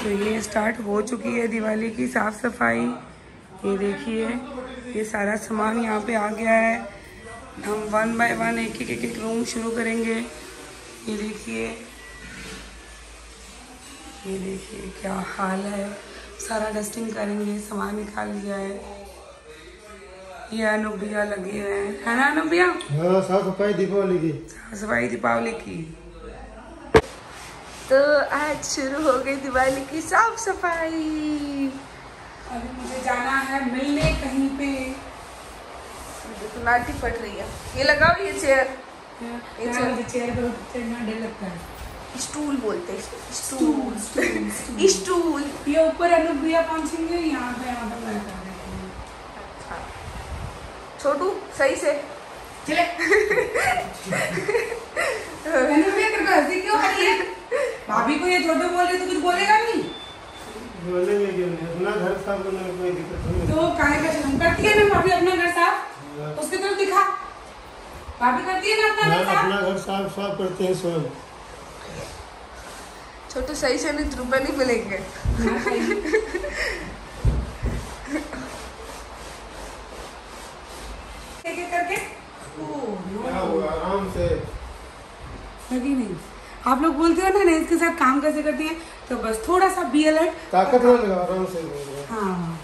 तो ये स्टार्ट हो चुकी है दिवाली की साफ़ सफाई। ये देखिए ये सारा सामान यहाँ पे आ गया है। हम 1 बाय 1 एक रूम शुरू करेंगे। ये देखिए क्या हाल है। सारा डस्टिंग करेंगे, सामान निकाल लिया है। ये अनुबिया लगे हुए हैं, है ना अनुबिया? हाँ, साफ सफाई दीपावली की। साफ सफाई दीपावली की। तो आज शुरू हो गई दिवाली की साफ सफाई। अभी मुझे जाना है मिलने कहीं पे। तो नाटी पड़ रही है। ये लगाओ ये चेयर। चेयर पर चढ़ना डर लगता है। स्टूल बोलते हैं, स्टूल। स्टूल। ये ऊपर अनुबिया पहुंचेंगे, यहाँ पे मैं कर देती हूँ। अच्छा छोटू सही से चले। अनुबिया तेरे को हंसी क्यों आ रही है? भाभी को ये छोटू बोल रहे तो कुछ बोलेगा नहीं? बोलेंगे क्यों नहीं, अपना घर साफ करने में कोई दिक्कत नहीं। तो काहे का शर्म करती है ना भाभी अपना घर साफ? उसकी तरफ दिखा। भाभी करती है ना अपना घर साफ? अपना घर साफ करते हैं स्वयं। छोटू सही से नहीं, रुपए नहीं मिलेंगे। करके आराम से लगी नहीं। आप लोग बोलते हो ना इसके साथ काम कैसे करती है, तो बस थोड़ा सा बी अलर्ट, ताकत ना लगा, आराम से। हाँ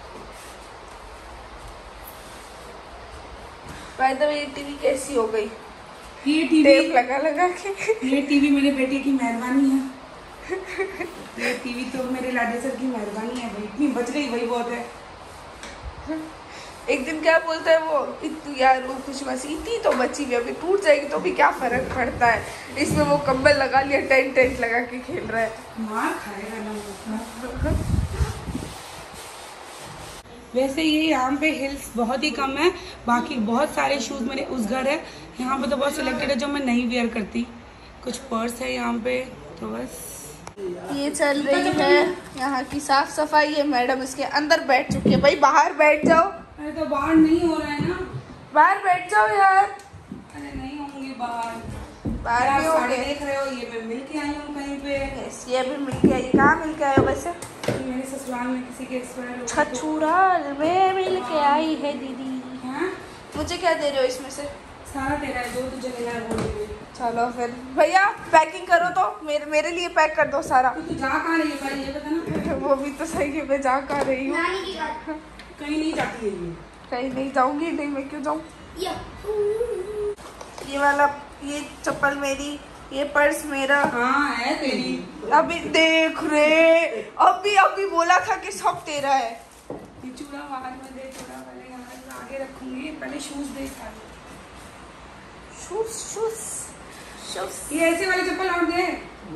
बाय द वे ये टीवी कैसी हो गई? ये टीवी टेप लगा के। ये टीवी मेरे बेटे की मेहरबानी है। ये टीवी तो मेरे लाडे सर की मेहरबानी है भाई। इतनी बच गई वही बहुत है। एक दिन क्या बोलता है वो, इतनी यार वो खुश इतनी तो बची भी, अभी टूट जाएगी तो भी क्या फर्क पड़ता है। इसमें वो कंबल लगा लिया, टेंट लगा के खेल रहा है। मार खाएगा ना। वैसे ये यहाँ पे हिल्स बहुत ही कम है, बाकी बहुत सारे शूज मेरे उस घर है। यहाँ पे तो बहुत सिलेक्टेड है जो मैं नहीं वेयर करती। कुछ पर्स है यहाँ पे, तो बस ये चल रही है यहाँ की साफ सफाई। है मैडम इसके अंदर बैठ चुकी है। भाई बाहर बैठ जाओ। अरे तो बाहर नहीं हो रहा है ना। बाहर बैठ जाओ यार। अरे नहीं होंगे बाहर। बाहर भी हो गए। देख रहे हो, ये मैं मिल के आई हूँ कहीं पे। ये भी मिल के आई। कहाँ मिल के आए हो वैसे? मेरे ससुराल में किसी के एक्सपायर हो गए। छछूराल में मिल के आई है दीदी। हाँ? मुझे क्या दे रहे हो इसमें से? सारा तेरा है, जो तुझे लेना है वो ले ले। चलो फिर भैया पैकिंग करो तो मेरे लिए पैक कर दो सारा। तू जा कहाँ रही है पहले ये बता ना। वो भी तो सही है, मैं जा कहाँ रही हूँ? कहीं नहीं जाती है ये। कहीं नहीं जाऊंगी। नहीं मैं क्यों जाऊँ? ये वाला, ये चप्पल मेरी, ये पर्स मेरा। हाँ है तेरी। अभी देख रे, अभी बोला था कि सब तेरा है। ये चूड़ा बाहर में दे, चूड़ा वाले यहाँ आगे रखूंगी। पहले शूज दे सारे। शूज ये ऐसे वाली चप्पल और दे।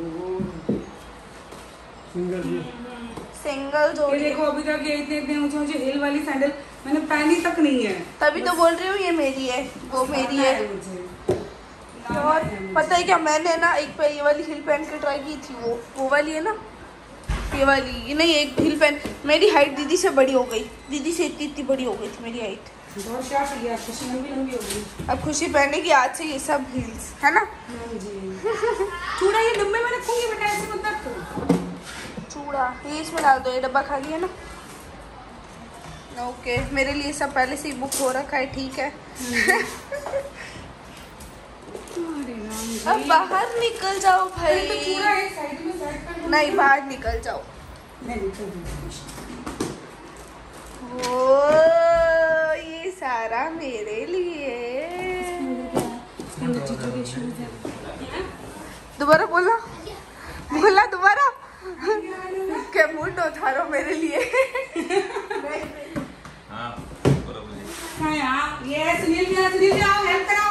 सिंगल जोड़ी। देखो अभी तक ये इतने ऊंचे हिल वाली सैंडल मैंने पहनी तक नहीं है। तभी तो बोल रही हूँ ये मेरी है, वो मेरी है। और पता है क्या, मैंने ना एक पे ये वाली हिल पहन के ट्राई की थी। वो वाली है ना, ये वाली। ये नहीं, एक हिल पहन, मेरी हाइट दीदी से बड़ी हो गई। दीदी से इतनी बड़ी हो गई थी मेरी हाइट। बहुत शार्प है यार, खुशी लंबी हो गई। अब खुशी पहनेगी आज से ये सब हील्स, है ना? चूड़ा ये डब्बे में रखूंगी बेटा, ऐसे मत रख। चूड़ा ये इसमें डाल दो, ये डब्बा खाली है ना। ओके, मेरे लिए सब पहले से ही बुक हो रखा है, ठीक है। अब बाहर निकल जाओ भाई। तो चूड़ा एक साइड में सेट कर। नहीं, बाहर निकल जाओ। ओ ये सारा मेरे लिए। दोबारा बोला दोबारा। क्या मूड उतारो मेरे लिए। ये सुनील भी आओ, हेल्प कराओ।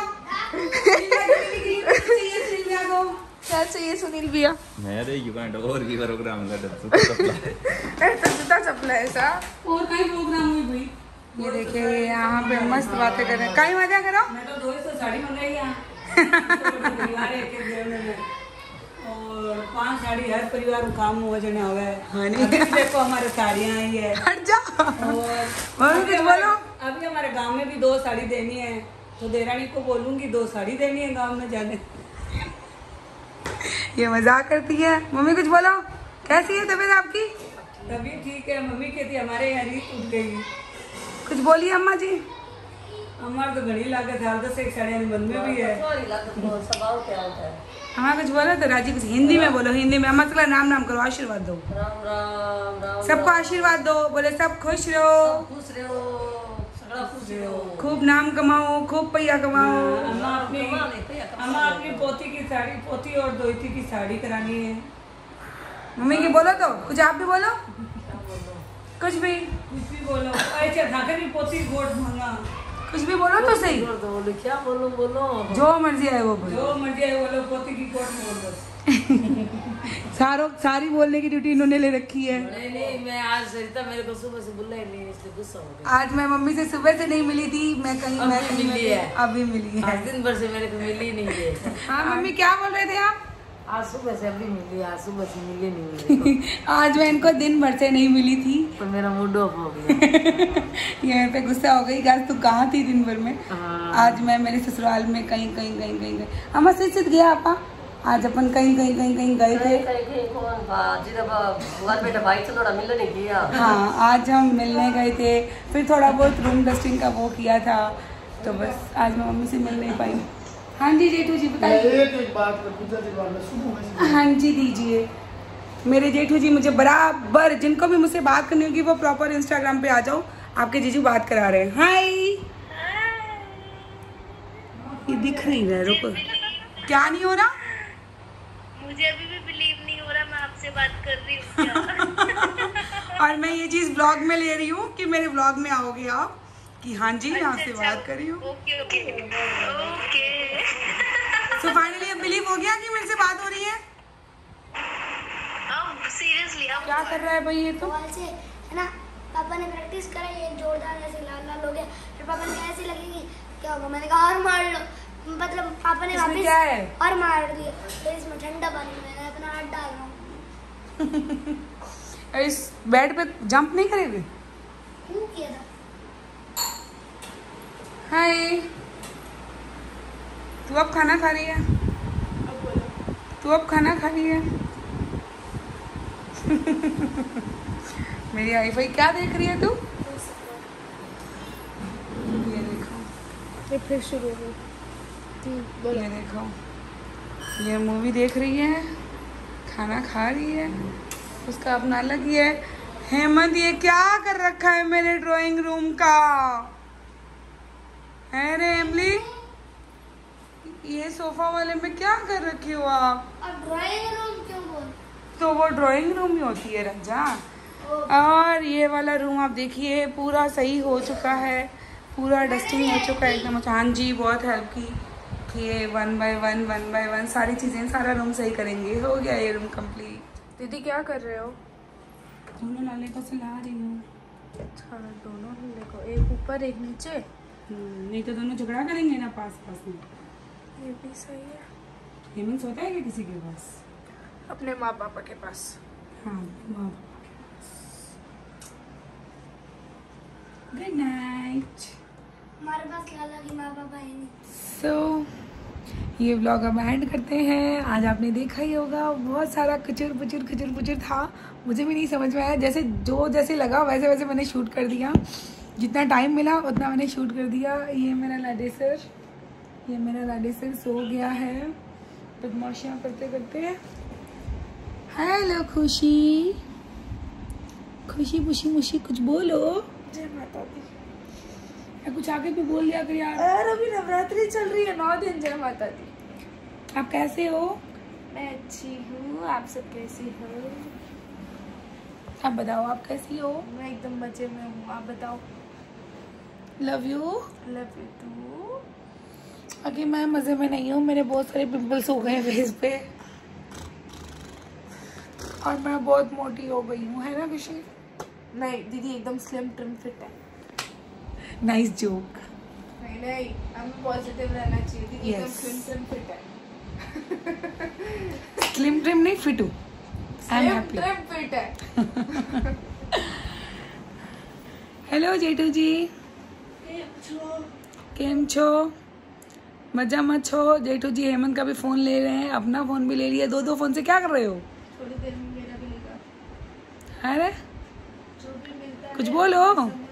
क्या चाहिए सुनील भैया? मेरे युगांड और की प्रोग्राम का जूता चपला ऐसा और कहीं प्रोग्राम हुई भाई। ये देखिए यहाँ पे मस्त बातें कर रहे हैं। कहीं मजा करो। मैं तो 200 साड़ी मंगाई यहाँ। और 5 साड़ी हर परिवार को काम हो जाने हो गए। हाँ नहीं देखो हमारे साड़ियाँ आई है। हट जा। और कुछ बोलो। अभी हमारे गांव में भी 2 साड़ी देनी है, तो देरानी को बोलूंगी 2 साड़ी देनी है गांव में जाने। ये मजाक करती है। मम्मी कुछ बोलो। कैसी है तबीयत आपकी? तभी ठीक है। मम्मी कहती हमारे यहाँ रीत उठ गई। कुछ बोलिए अम्मा जी। हमारे तो घड़ी लागत है, दस एक साढ़े मन में भी है। हाँ कुछ बोलो तो राजी, कुछ हिंदी में बोलो, हिंदी में। अम्मा चला नाम नाम करो, आशीर्वाद दो। राम राम राम। सबको आशीर्वाद दो, बोले सब खुश रहो, खुश रहो, सगड़ा खुश रहो, खूब नाम कमाओ, खूब पैसा कमाओ। अम्मा अपनी पोती की साड़ी, पोती और दोती की साड़ी करानी है। मम्मी की बोलो तो कुछ, आप भी बोलो कुछ भी बोलो। ऐसे ढाके भी पोती गोट मांगा, कुछ भी बोलो तो सही। क्या बोलो बोलो, जो मर्जी है वो बोलो, जो मर्जी है बोलो। पोती की गोट बोल दो। सारी बोलने की ड्यूटी इन्होंने ले रखी है। नहीं मैं आज सरिता मेरे को सुबह से बुला ही नहीं, इसलिए गुस्सा हो गया। आज मैं मम्मी से सुबह से नहीं मिली थी, मैं कहीं मिली है, अभी मिली है। आज दिन भर से मेरे को मिली नहीं है। हाँ मम्मी क्या बोल रहे थे आप? आज सुबह से अभी मिली, आज सुबह से मिली नहीं मेरे आज मैं इनको दिन भर से नहीं मिली थी तो मेरा मूड ऑफ हो गया। ये मेरे पे गुस्सा हो गई। आज तू कहाँ थी दिन भर में? हाँ। आज मैं मेरे ससुराल में कहीं हम सिर्फ गया आपा। आज अपन कहीं गए थे। भाई से थोड़ा मिलने नहीं किया। हाँ आज हम मिलने गए थे, फिर थोड़ा बहुत रूम डस्टिंग का वो किया था, तो बस आज मैं मम्मी से मिल नहीं पाई। हाँ जी जेठू जी बताइए। एक बात शुरू। हाँ जी दीजिए। मेरे जेठू जी मुझे बराबर, जिनको भी मुझसे बात करनी होगी वो प्रॉपर इंस्टाग्राम पे आ जाओ, आपके जीजू बात करा रहे हैं। हाय, ये दिख नहीं रहा है, रुको। क्या नहीं हो रहा? मुझे अभी भी बिलीव नहीं हो रहा मैं आपसे बात कर रही हूँ क्या? और मैं ये चीज ब्लॉग में ले रही हूँ कि मेरे ब्लॉग में आओगे आप कि हाँ जी मैं आपसे बात कर रही हूँ। ओके। तो फाइनली अब बिलीव हो गया कि मेरे से बात हो रही है। सीरियसली अब क्या कर रहा है भाई ये तो? बॉल से है ना, पापा ने प्रैक्टिस करा, ये जोरदार ऐसे लाल लाल हो गया। फिर पापा ने कहा ऐसे लगेगी क्या होगा, मैंने कहा और मार लो। मतलब पापा ने वापस क्या है? और मार दिया। फिर इसमें ठंडा पानी मैंने अपना हाथ डाल रहा हूँ। इस बेड पे जंप नहीं करेंगे? क्यों किया था? हाय, तू अब खाना खा रही है? तू अब खाना खा रही है? मेरी वाईफाई क्या देख रही है तू? ये देखो, ये फिर शुरू हो गई। ये देखो, ये मूवी देख रही है, खाना खा रही है, उसका अपना अलग ही है। हेमंत ये क्या कर रखा है मेरे ड्राइंग रूम का? है रे एमली, ये सोफा वाले में क्या कर रखी हो आप? अब ड्राइंग रूम क्यों बोल? तो वो ड्राइंग रूम ही होती है रंजा। और ये वाला रूम आप देखिए पूरा सही हो चुका है, पूरा डस्टिंग हो चुका है एकदम। हाँ जी बहुत हेल्प की कि ये 1 by 1 सारी चीज़ें, सारा रूम सही करेंगे। हो गया ये रूम कंप्लीट। दीदी क्या कर रहे हो? दोनों लाले को सुला रही हूँ। अच्छा दोनों हिलने को, एक ऊपर एक नीचे। नहीं तो दोनों झगड़ा करेंगे ना पास में। ये भी सही है। हेमंत सोता है क्या किसी के पास? अपने माँ पापा के पास। हाँ माँ पापा के पास। Good night. हमारे पास लाला की माँ पापा है नहीं। सो ये व्लॉग अब एंड करते हैं। आज आपने देखा ही होगा बहुत सारा कुचुर पुचुर था, मुझे भी नहीं समझ में आया। जैसे लगा वैसे मैंने शूट कर दिया, जितना टाइम मिला उतना मैंने शूट कर दिया। ये मेरा लाडे सर सो गया है बदमाशियाँ करते करते। हेलो खुशी मुशी कुछ बोलो। जय माता दी। कुछ आगे भी बोल दिया कर यार। यार अभी नवरात्रि चल रही है, 9 दिन। जय माता दी। आप कैसे हो? मैं अच्छी हूँ, आप सब कैसी हो? आप बताओ आप कैसी हो? मैं एकदम मजे में हूँ, आप बताओ। Love you too. आगे मैं मजे में नहीं हूँ, मेरे बहुत सारे पिंपल्स हो गए हैं फेस पे और मैं बहुत मोटी हो गई हूँ, है ना खुशी? नहीं दीदी एकदम स्लिम ट्रिम फिट है। Nice joke. नहीं हमें पॉजिटिव रहना चाहिए दीदी। Yes. एकदम स्लिम ट्रिम फिट है। स्लिम ट्रिम नहीं फिट हूँ। I am happy. Trim fit है। हेलो जेठू जी, केम छो? मजा मत छो। जेठू जी हेमंत का भी फोन ले रहे हैं, अपना फोन भी ले लिया। 2 फोन से क्या कर रहे हो? थोड़ी देर में मेरा भी लेगा। अरे कुछ बोलो,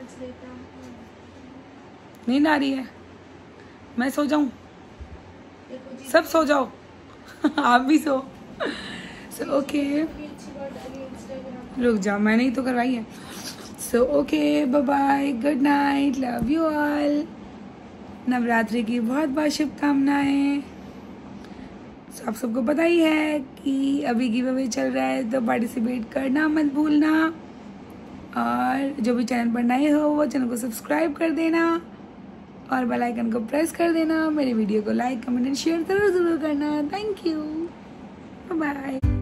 नींद आ रही है, मैं सो जाऊं? सब सो जाओ आप भी सो। ओके रुक जाओ, मैंने ही तो करवाई है। So okay bye bye, good night, love you all. Navratri की बहुत बहुत शुभकामनाएं। आप सबको पता ही है कि अभी गिव अवे चल रहा है, तो पार्टिसिपेट करना मत भूलना। और जो भी चैनल पर नए हो वो चैनल को सब्सक्राइब कर देना और बेल आइकन को प्रेस कर देना। मेरे वीडियो को लाइक कमेंट एंड शेयर जरूर करना। Thank you, bye bye.